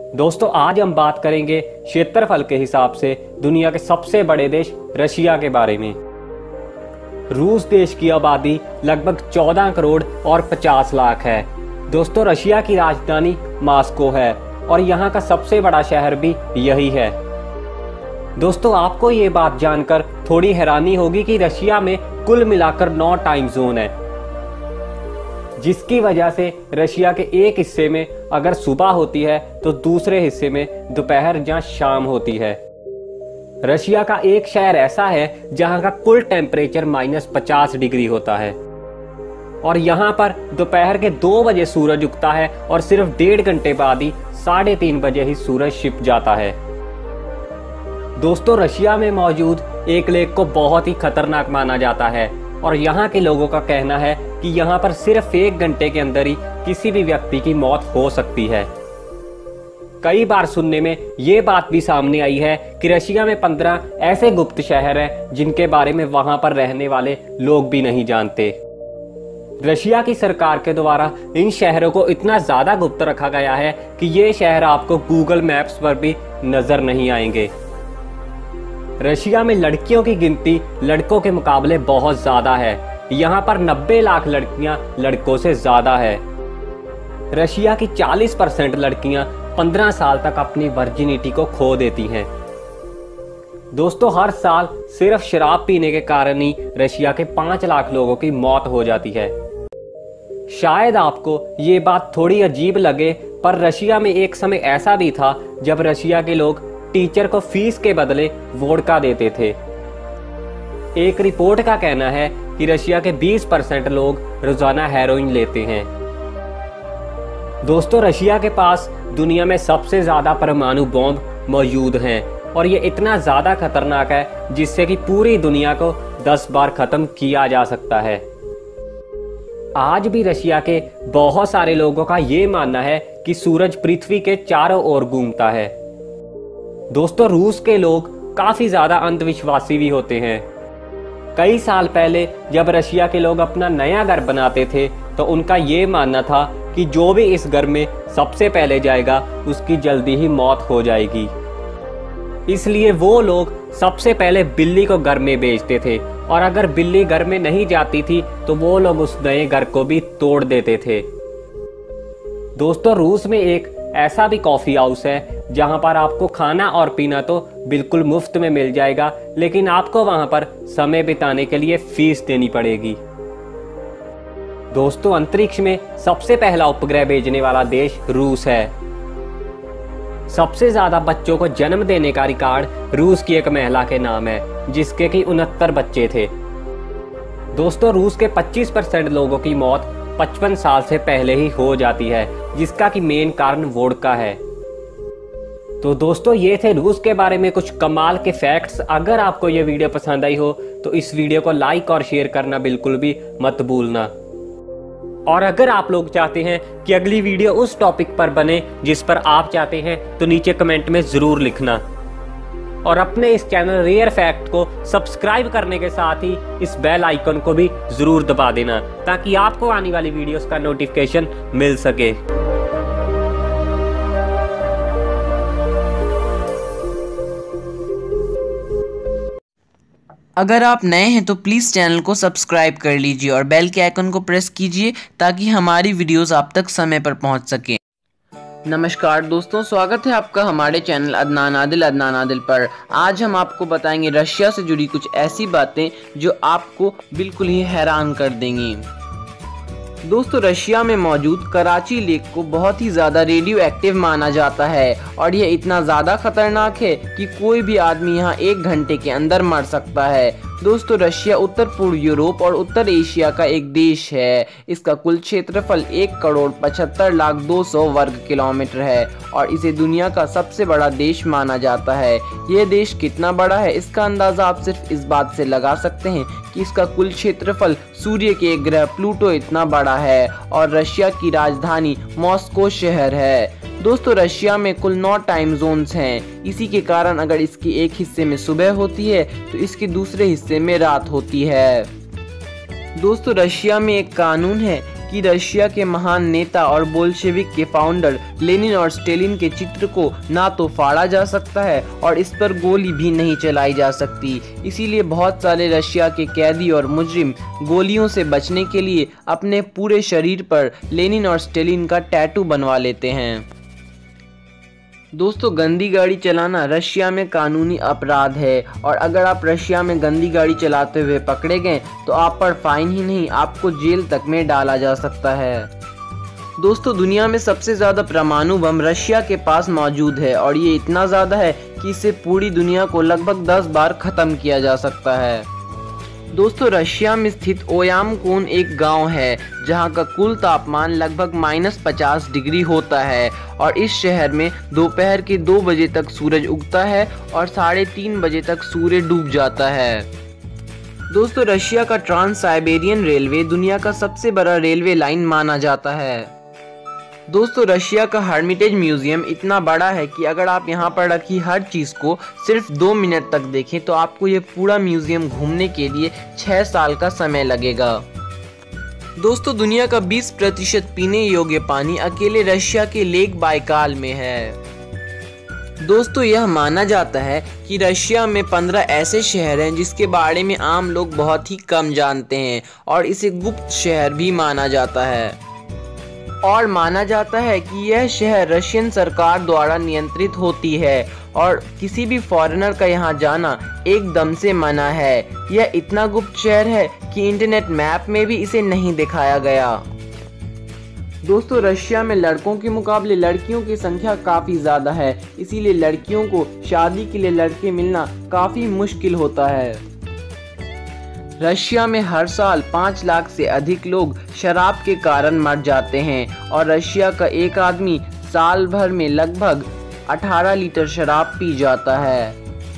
दोस्तों आज हम बात करेंगे क्षेत्रफल के हिसाब से दुनिया के सबसे बड़े देश रशिया के बारे में। रूस देश की आबादी लगभग 14 करोड़ और 50 लाख है। दोस्तों रशिया की राजधानी मॉस्को है और यहाँ का सबसे बड़ा शहर भी यही है। दोस्तों आपको ये बात जानकर थोड़ी हैरानी होगी कि रशिया में कुल मिलाकर 9 टाइम जोन है, जिसकी वजह से रशिया के एक हिस्से में अगर सुबह होती है तो दूसरे हिस्से में दोपहर या शाम होती है। रशिया का एक शहर ऐसा है जहां का कुल टेम्परेचर -50 डिग्री होता है और यहां पर दोपहर के 2 बजे सूरज उगता है और सिर्फ 1.5 घंटे बाद ही 3:30 बजे ही सूरज छिप जाता है। दोस्तों रशिया में मौजूद एक लेक को बहुत ही खतरनाक माना जाता है और यहाँ के लोगों का कहना है कि यहाँ पर सिर्फ 1 घंटे के अंदर ही किसी भी व्यक्ति की मौत हो सकती है। कई बार सुनने में ये बात भी सामने आई है कि रशिया में 15 ऐसे गुप्त शहर हैं जिनके बारे में वहां पर रहने वाले लोग भी नहीं जानते। रशिया की सरकार के द्वारा इन शहरों को इतना ज्यादा गुप्त रखा गया है कि ये शहर आपको गूगल मैप्स पर भी नजर नहीं आएंगे। रशिया में लड़कियों की गिनती लड़कों के मुकाबले बहुत ज्यादा है। यहाँ पर 90 लाख लड़कियां लड़कों से ज्यादा है। रशिया की 40% लड़कियां 15 साल तक अपनी वर्जिनिटी को खो देती हैं। दोस्तों हर साल सिर्फ शराब पीने के कारण ही रशिया के 5 लाख लोगों की मौत हो जाती है। शायद आपको ये बात थोड़ी अजीब लगे, पर रशिया में एक समय ऐसा भी था जब रशिया के लोग टीचर को फीस के बदले वोडका देते थे। एक रिपोर्ट का कहना है कि रशिया के 20% लोग रोजाना हेरोइन लेते हैं। दोस्तों रशिया के पास दुनिया में सबसे ज्यादा परमाणु बॉम्ब मौजूद हैं और ये इतना ज्यादा खतरनाक है जिससे कि पूरी दुनिया को 10 बार खत्म किया जा सकता है। आज भी रशिया के बहुत सारे लोगों का ये मानना है कि सूरज पृथ्वी के चारों ओर घूमता है। दोस्तों रूस के लोग काफी ज्यादा अंधविश्वासी भी होते हैं। कई साल पहले जब रशिया के लोग अपना नया घर बनाते थे तो उनका ये मानना था कि जो भी इस घर में सबसे पहले जाएगा उसकी जल्दी ही मौत हो जाएगी। इसलिए वो लोग सबसे पहले बिल्ली को घर में भेजते थे और अगर बिल्ली घर में नहीं जाती थी तो वो लोग उस नए घर को भी तोड़ देते थे। दोस्तों रूस में एक ऐसा भी कॉफी हाउस है जहां पर आपको खाना और पीना तो बिल्कुल मुफ्त में मिल जाएगा, लेकिन आपको वहां पर समय बिताने के लिए फीस देनी पड़ेगी। दोस्तों अंतरिक्ष में सबसे पहला उपग्रह भेजने वाला देश रूस है। सबसे ज्यादा बच्चों को जन्म देने का रिकॉर्ड रूस की एक महिला के नाम है, जिसके कि 69 बच्चे थे। दोस्तों रूस के 25% लोगों की मौत 55 साल से पहले ही हो जाती है, जिसका कि मेन कारण वोडका है। तो दोस्तों ये थे रूस के बारे में कुछ कमाल के फैक्ट्स। अगर आपको ये वीडियो पसंद आई हो तो इस वीडियो को लाइक और शेयर करना बिल्कुल भी मत भूलना। और अगर आप लोग चाहते हैं कि अगली वीडियो उस टॉपिक पर बने जिस पर आप चाहते हैं तो नीचे कमेंट में जरूर लिखना। और अपने इस चैनल रेयर फैक्ट को सब्सक्राइब करने के साथ ही इस बेल आइकन को भी जरूर दबा देना ताकि आपको आने वाली वीडियोस का नोटिफिकेशन मिल सके। अगर आप नए हैं तो प्लीज़ चैनल को सब्सक्राइब कर लीजिए और बेल के आइकन को प्रेस कीजिए ताकि हमारी वीडियोस आप तक समय पर पहुंच सके। नमस्कार दोस्तों, स्वागत है आपका हमारे चैनल अदनान आदिल पर। आज हम आपको बताएंगे रशिया से जुड़ी कुछ ऐसी बातें जो आपको बिल्कुल ही हैरान कर देंगी। दोस्तों रशिया में मौजूद कराची लेक को बहुत ही ज़्यादा रेडियो एक्टिव माना जाता है और यह इतना ज़्यादा खतरनाक है कि कोई भी आदमी यहाँ 1 घंटे के अंदर मर सकता है। दोस्तों रशिया उत्तर पूर्व यूरोप और उत्तर एशिया का एक देश है। इसका कुल क्षेत्रफल 1,75,02,00,000 वर्ग किलोमीटर है और इसे दुनिया का सबसे बड़ा देश माना जाता है। यह देश कितना बड़ा है इसका अंदाज़ा आप सिर्फ इस बात से लगा सकते हैं कि इसका कुल क्षेत्रफल सूर्य के एक ग्रह प्लूटो इतना बड़ा है और रशिया की राजधानी मॉस्को शहर है। दोस्तों रशिया में कुल 9 टाइम जोन्स हैं। इसी के कारण अगर इसके एक हिस्से में सुबह होती है तो इसके दूसरे हिस्से में रात होती है। दोस्तों रशिया में एक कानून है कि रशिया के महान नेता और बोल्शेविक के फाउंडर लेनिन और स्टेलिन के चित्र को ना तो फाड़ा जा सकता है और इस पर गोली भी नहीं चलाई जा सकती। इसीलिए बहुत सारे रशिया के कैदी और मुजरिम गोलियों से बचने के लिए अपने पूरे शरीर पर लेनिन और स्टेलिन का टैटू बनवा लेते हैं। दोस्तों, गंदी गाड़ी चलाना रशिया में कानूनी अपराध है और अगर आप रशिया में गंदी गाड़ी चलाते हुए पकड़े गए तो आप पर फाइन ही नहीं, आपको जेल तक में डाला जा सकता है। दोस्तों, दुनिया में सबसे ज़्यादा परमाणु बम रशिया के पास मौजूद है और ये इतना ज़्यादा है कि इससे पूरी दुनिया को लगभग 10 बार ख़त्म किया जा सकता है। दोस्तों, रशिया में स्थित ओयामकून एक गांव है जहां का कुल तापमान लगभग -50 डिग्री होता है और इस शहर में दोपहर के 2 बजे तक सूरज उगता है और 3:30 बजे तक सूर्य डूब जाता है। दोस्तों, रशिया का ट्रांस साइबेरियन रेलवे दुनिया का सबसे बड़ा रेलवे लाइन माना जाता है। दोस्तों, रशिया का हर्मिटेज म्यूजियम इतना बड़ा है कि अगर आप यहाँ पर रखी हर चीज़ को सिर्फ 2 मिनट तक देखें तो आपको ये पूरा म्यूजियम घूमने के लिए 6 साल का समय लगेगा। दोस्तों, दुनिया का 20% पीने योग्य पानी अकेले रशिया के लेक बाइकाल में है। दोस्तों, यह माना जाता है कि रशिया में 15 ऐसे शहर हैं जिसके बारे में आम लोग बहुत ही कम जानते हैं और इसे गुप्त शहर भी माना जाता है और माना जाता है कि यह शहर रशियन सरकार द्वारा नियंत्रित होती है और किसी भी फॉरेनर का यहाँ जाना एकदम से मना है। यह इतना गुप्त शहर है कि इंटरनेट मैप में भी इसे नहीं दिखाया गया। दोस्तों, रशिया में लड़कों के मुकाबले लड़कियों की संख्या काफ़ी ज़्यादा है, इसीलिए लड़कियों को शादी के लिए लड़के मिलना काफ़ी मुश्किल होता है। रशिया में हर साल 5 लाख से अधिक लोग शराब के कारण मर जाते हैं और रशिया का एक आदमी साल भर में लगभग 18 लीटर शराब पी जाता है।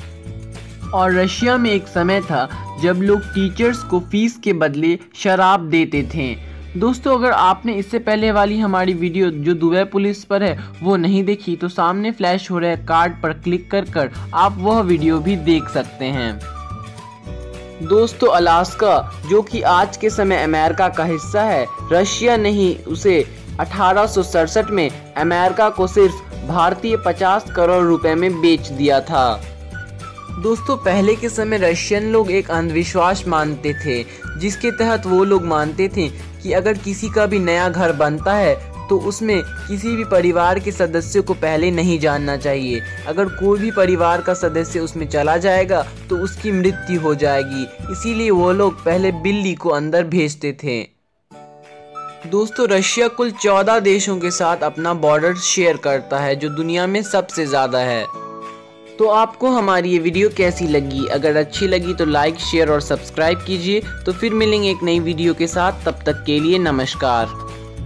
और रशिया में एक समय था जब लोग टीचर्स को फीस के बदले शराब देते थे। दोस्तों, अगर आपने इससे पहले वाली हमारी वीडियो जो दुबई पुलिस पर है वो नहीं देखी तो सामने फ्लैश हो रहे कार्ड पर क्लिक कर आप वह वीडियो भी देख सकते हैं। दोस्तों, अलास्का जो कि आज के समय अमेरिका का हिस्सा है, रशिया ने ही उसे 1867 में अमेरिका को सिर्फ भारतीय 50 करोड़ रुपए में बेच दिया था। दोस्तों, पहले के समय रशियन लोग एक अंधविश्वास मानते थे जिसके तहत वो लोग मानते थे कि अगर किसी का भी नया घर बनता है तो उसमें किसी भी परिवार के सदस्य को पहले नहीं जानना चाहिए। अगर कोई भी परिवार का सदस्य उसमें चला जाएगा तो उसकी मृत्यु हो जाएगी, इसीलिए वो लोग पहले बिल्ली को अंदर भेजते थे। दोस्तों, रशिया कुल 14 देशों के साथ अपना बॉर्डर शेयर करता है जो दुनिया में सबसे ज़्यादा है। तो आपको हमारी ये वीडियो कैसी लगी? अगर अच्छी लगी तो लाइक, शेयर और सब्सक्राइब कीजिए। तो फिर मिलेंगे एक नई वीडियो के साथ, तब तक के लिए नमस्कार।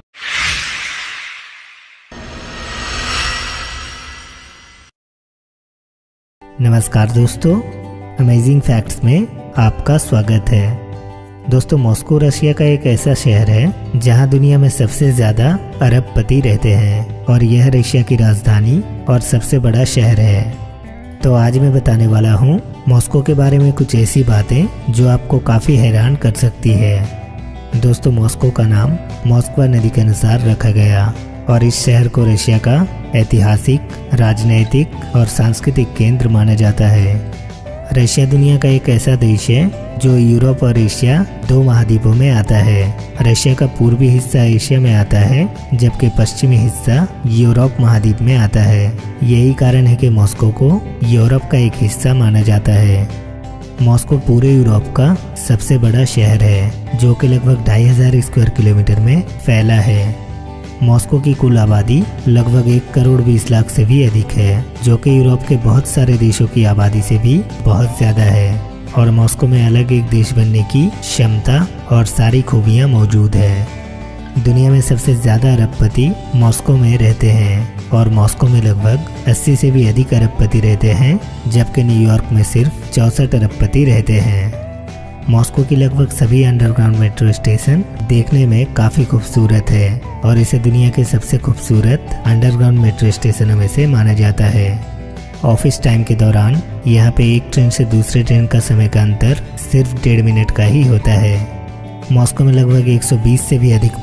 नमस्कार दोस्तों, अमेजिंग फैक्ट्स में आपका स्वागत है। दोस्तों, मॉस्को रशिया का एक ऐसा शहर है जहां दुनिया में सबसे ज़्यादा अरबपति रहते हैं और यह रशिया की राजधानी और सबसे बड़ा शहर है। तो आज मैं बताने वाला हूं मॉस्को के बारे में कुछ ऐसी बातें जो आपको काफ़ी हैरान कर सकती है। दोस्तों, मॉस्को का नाम मॉस्कवा नदी के अनुसार रखा गया और इस शहर को रशिया का ऐतिहासिक, राजनैतिक और सांस्कृतिक केंद्र माना जाता है। रशिया दुनिया का एक ऐसा देश है जो यूरोप और एशिया 2 महाद्वीपों में आता है। रशिया का पूर्वी हिस्सा एशिया में आता है जबकि पश्चिमी हिस्सा यूरोप महाद्वीप में आता है। यही कारण है कि मॉस्को को यूरोप का एक हिस्सा माना जाता है। मॉस्को पूरे यूरोप का सबसे बड़ा शहर है जो कि लगभग 2500 स्क्वायर किलोमीटर में फैला है। मॉस्को की कुल आबादी लगभग 1 करोड़ 20 लाख से भी अधिक है जो कि यूरोप के बहुत सारे देशों की आबादी से भी बहुत ज़्यादा है और मॉस्को में अलग एक देश बनने की क्षमता और सारी खूबियाँ मौजूद है। दुनिया में सबसे ज़्यादा अरबपति मॉस्को में रहते हैं और मॉस्को में लगभग 80 से भी अधिक अरबपति रहते हैं जबकि न्यूयॉर्क में सिर्फ 64 अरबपति रहते हैं। मॉस्को की लगभग सभी अंडरग्राउंड मेट्रो स्टेशन देखने में काफ़ी खूबसूरत है और इसे दुनिया के सबसे खूबसूरत अंडरग्राउंड मेट्रो स्टेशनों में से माना जाता है। ऑफिस टाइम के दौरान यहाँ पे एक ट्रेन से दूसरे ट्रेन का समय का अंतर सिर्फ 1.5 मिनट का ही होता है। मॉस्को में लगभग 120 से भी अधिक पार्क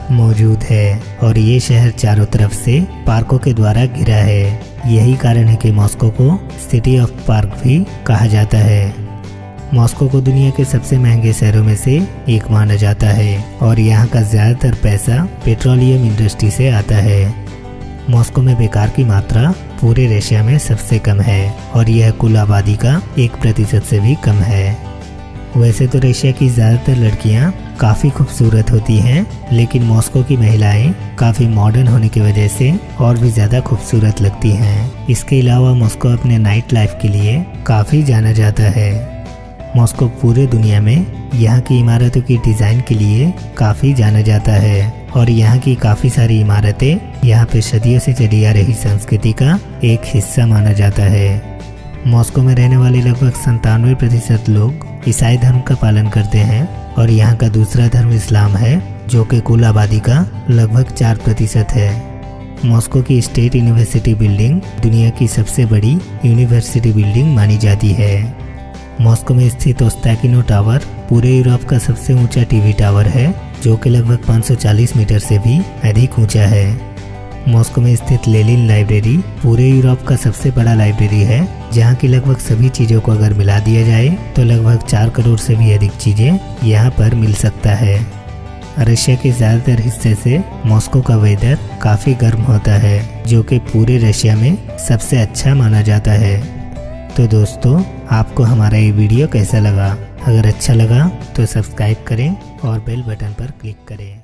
मौजूद है और ये शहर चारों तरफ से पार्कों के द्वारा घिरा है। यही कारण है कि मॉस्को को सिटी ऑफ पार्क भी कहा जाता है। मॉस्को को दुनिया के सबसे महंगे शहरों में से एक माना जाता है और यहाँ का ज्यादातर पैसा पेट्रोलियम इंडस्ट्री से आता है। मॉस्को में बेकार की मात्रा पूरे रशिया में सबसे कम है और यह कुल आबादी का 1% से भी कम है। वैसे तो रशिया की ज्यादातर लड़कियां काफी खूबसूरत होती हैं, लेकिन मॉस्को की महिलाएं काफी मॉडर्न होने की वजह से और भी ज्यादा खूबसूरत लगती हैं। इसके अलावा मॉस्को अपने नाइट लाइफ के लिए काफी जाना जाता है। मॉस्को पूरे दुनिया में यहाँ की इमारतों की डिजाइन के लिए काफी जाना जाता है और यहाँ की काफी सारी इमारतें यहाँ पे सदियों से चली आ रही संस्कृति का एक हिस्सा माना जाता है। मॉस्को में रहने वाले लगभग 97% लोग ईसाई धर्म का पालन करते हैं और यहाँ का दूसरा धर्म इस्लाम है, जो कि कुल आबादी का लगभग 4% है। मॉस्को की स्टेट यूनिवर्सिटी बिल्डिंग दुनिया की सबसे बड़ी यूनिवर्सिटी बिल्डिंग मानी जाती है। मॉस्को में स्थित ओस्ताकिनो टावर पूरे यूरोप का सबसे ऊंचा टीवी टावर है, जो कि लगभग 540 मीटर से भी अधिक ऊंचा है। मॉस्को में स्थित लेनिन लाइब्रेरी पूरे यूरोप का सबसे बड़ा लाइब्रेरी है, जहां की लगभग सभी चीजों को अगर मिला दिया जाए तो लगभग 4 करोड़ से भी अधिक चीजें यहां पर मिल सकता है। रशिया के ज्यादातर हिस्से से मॉस्को का वेदर काफी गर्म होता है, जो कि पूरे रशिया में सबसे अच्छा माना जाता है। तो दोस्तों, आपको हमारा ये वीडियो कैसा लगा? अगर अच्छा लगा तो सब्सक्राइब करें और बेल बटन पर क्लिक करें।